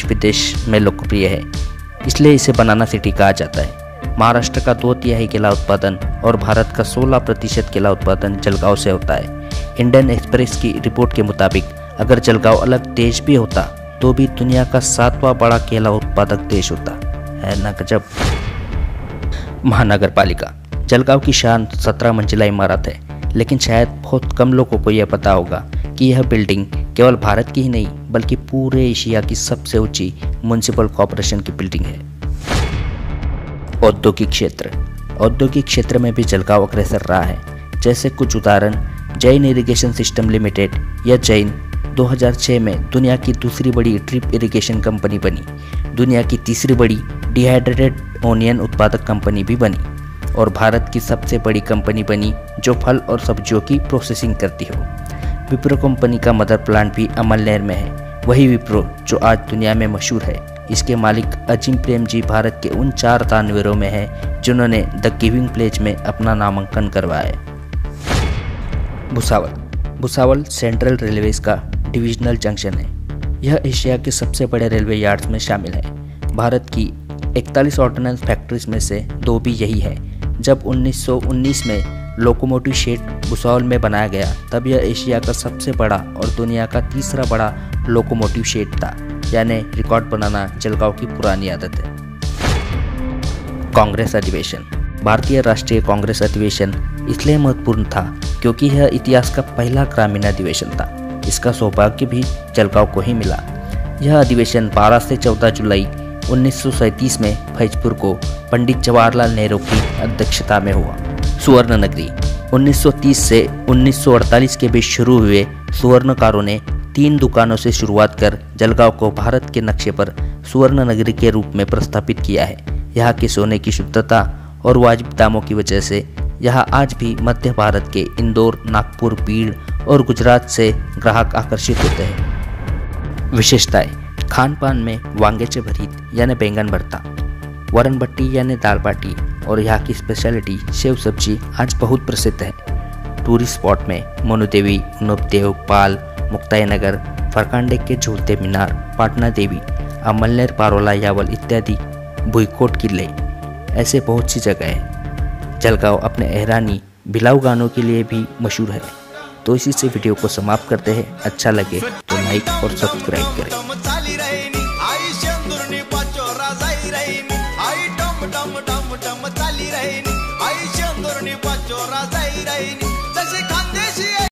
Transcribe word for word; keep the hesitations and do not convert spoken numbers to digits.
विदेश में लोकप्रिय है, इसलिए इसे बनाना सिटी कहा जाता है। महाराष्ट्र का दो तिहाई केला उत्पादन और भारत का सोलह प्रतिशत केला उत्पादन जलगांव से होता है। इंडियन एक्सप्रेस की रिपोर्ट के मुताबिक अगर जलगांव अलग देश भी होता तो भी दुनिया का सातवां बड़ा केला उत्पादक देश होता है ना गजब। महानगर पालिका जलगांव की शान सत्रह मंजिला इमारत है, लेकिन शायद बहुत कम लोगों को यह पता होगा कि यह बिल्डिंग केवल भारत की ही नहीं बल्कि पूरे एशिया की सबसे ऊंची म्युनिसिपल कॉर्पोरेशन की बिल्डिंग है। औद्योगिक क्षेत्र औद्योगिक क्षेत्र में भी जलगांव अग्रसर रहा है। जैसे कुछ उदाहरण, जैन इरिगेशन सिस्टम लिमिटेड या जैन दो हज़ार छह में दुनिया की दूसरी बड़ी ड्रिप इरिगेशन कंपनी बनी, दुनिया की तीसरी बड़ी डिहाइड्रेटेड ओनियन उत्पादक कंपनी भी बनी और भारत की सबसे बड़ी कंपनी बनी जो फल और सब्जियों की प्रोसेसिंग करती हो। विप्रो कंपनी का मदर प्लांट भी अमलनेर में है, वही विप्रो जो आज दुनिया में मशहूर है। इसके मालिक अजीम प्रेम जी भारत के उन चार दानवीरों में हैं जिन्होंने द गिविंग प्लेज में अपना नामांकन करवाया है। भुसावल भुसावल सेंट्रल रेलवेज का डिविजनल जंक्शन है। यह एशिया के सबसे बड़े रेलवे यार्ड्स में शामिल है। भारत की इकतालीस ऑर्डिनेंस फैक्ट्रीज में से दो भी यही है। जब उन्नीस सौ उन्नीस में लोकोमोटिव शेड भुसावल में बनाया गया तब यह एशिया का सबसे बड़ा और दुनिया का तीसरा बड़ा लोकोमोटिव शेड था, यानी रिकॉर्ड बनाना जलगांव की पुरानी आदत है। कांग्रेस अधिवेशन भारतीय राष्ट्रीय कांग्रेस अधिवेशन इसलिए महत्वपूर्ण था क्योंकि यह इतिहास का पहला ग्रामीण अधिवेशन था। इसका सौभाग्य भी जलगांव को ही मिला। यह अधिवेशन बारह से चौदह जुलाई उन्नीस सौ सैंतीस में फैजपुर को पंडित जवाहरलाल नेहरू की अध्यक्षता में हुआ। सुवर्ण नगरी उन्नीस सौ तीस से उन्नीस सौ अड़तालीस के बीच शुरू हुए सुवर्णकारों ने तीन दुकानों से शुरुआत कर जलगांव को भारत के नक्शे पर सुवर्ण नगरी के रूप में प्रस्थापित किया है। यहाँ के सोने की शुद्धता और वाजिब दामों की वजह से यहाँ आज भी मध्य भारत के इंदौर, नागपुर, बीड़ और गुजरात से ग्राहक आकर्षित होते हैं। विशेषताएं, खान पान में वांगे भरीत यानी बैंगन भरता, वरण भट्टी यानी दाल बाटी और यहाँ की स्पेशलिटी सेव सब्जी आज बहुत प्रसिद्ध है। टूरिस्ट स्पॉट में मनुदेवी, नवदेव, पाल, मुक्ताई नगर, फरकांडे के झूलते मीनार, पाटना देवी, अमलनेर, पारोला, यावल इत्यादि भुईकोट किले, ऐसे बहुत सी जगह है। जलगांव अपने एहरानी भिलाऊ गानों के लिए भी मशहूर है। तो इसी से वीडियो को समाप्त करते हैं। अच्छा लगे तो लाइक और सब्सक्राइब करें।